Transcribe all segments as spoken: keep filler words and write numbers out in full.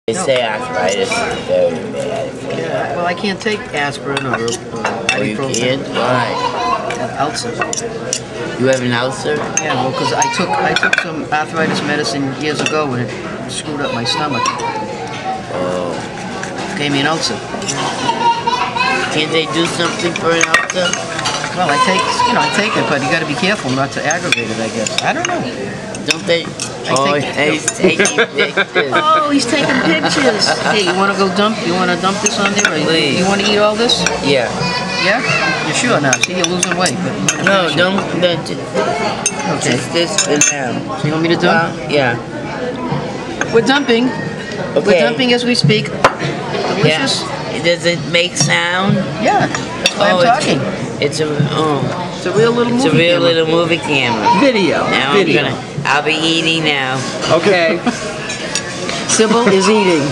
They say arthritis is very bad. Yeah, well, I can't take aspirin or, or Oh, you ibuprofen. can't? Why? I have ulcer. You have an ulcer? Yeah, well, because I took I took some arthritis medicine years ago and it screwed up my stomach. Oh. Gave me an ulcer. Can't they do something for an ulcer? Well, I take you know I take it, but you got to be careful not to aggravate it. I guess. I don't know. Don't they? I Oh, think- he's taking pictures. Oh, he's taking pictures. Hey, you want to go dump? You want to dump this on there? Or you, Please. you want to eat all this? Yeah. Yeah. You're sure now? See, you're losing weight, but you wanna No, finish it. don't. don't ju- Okay. Just this and now. So you want me to dump? Well, yeah. We're dumping. We're Okay. dumping as we speak. Delicious. Yeah. Does it make sound? Yeah. That's why Oh, I'm it's- talking. It's a oh. It's a real little It's a movie real camera. little movie camera. Video. Now Video. I'm gonna. I'll be eating now. Okay. Sybil is eating.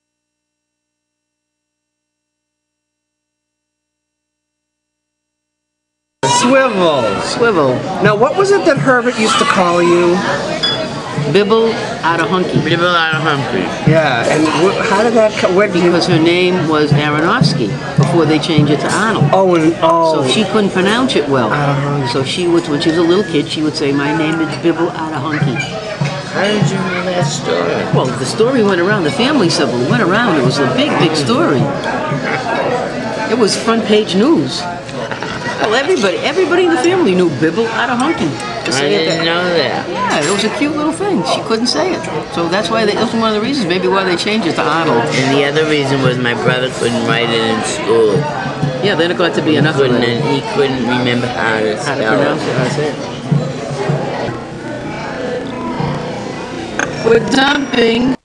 Swivel. Swivel. Now, what was it that Herbert used to call you? Bibble out of hunky. People out of Humphrey. Yeah, and wh- how did that? Co- where did you? Because her name was Aronofsky before they changed it to Arnold. Oh, and oh. So she couldn't pronounce it well. Outta-hunky. So she would, when she was a little kid, she would say, "My name is Bibble out of hunky." How did you know that story? Well, the story went around. The family Sybil went around. It was a big, big story. It was front page news. Well, everybody, everybody in the family knew Bibble out of hunky. To I say it didn't that- know that. Yeah, it was a cute little thing. She couldn't say it. So that's why they, that's one of the reasons maybe why they changed it to Arnold. And the other reason was my brother couldn't write it in school. Yeah, then it got to be enough of Couldn't, it. and he couldn't remember how to How to spell pronounce it. it, that's it. We're dumping.